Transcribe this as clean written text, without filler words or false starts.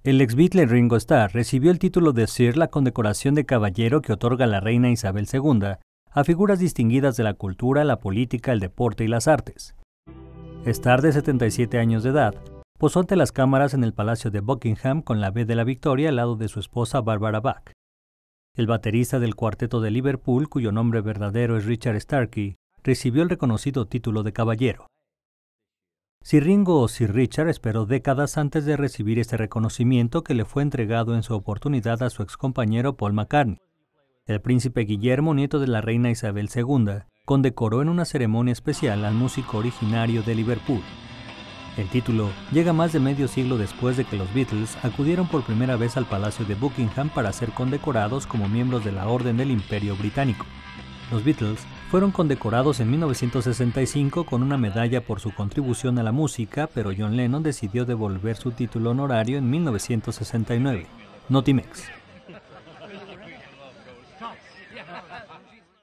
El ex-Beatle Ringo Starr recibió el título de Sir, la condecoración de caballero que otorga la reina Isabel II a figuras distinguidas de la cultura, la política, el deporte y las artes. Starr, de 77 años de edad, posó ante las cámaras en el Palacio de Buckingham con la B de la Victoria al lado de su esposa Barbara Bach. El baterista del Cuarteto de Liverpool, cuyo nombre verdadero es Richard Starkey, recibió el reconocido título de caballero. Sir Ringo o Sir Richard esperó décadas antes de recibir este reconocimiento, que le fue entregado en su oportunidad a su excompañero Paul McCartney. El príncipe Guillermo, nieto de la reina Isabel II, condecoró en una ceremonia especial al músico originario de Liverpool. El título llega más de medio siglo después de que los Beatles acudieron por primera vez al Palacio de Buckingham para ser condecorados como miembros de la Orden del Imperio Británico. Los Beatles fueron condecorados en 1965 con una medalla por su contribución a la música, pero John Lennon decidió devolver su título honorario en 1969. Notimex.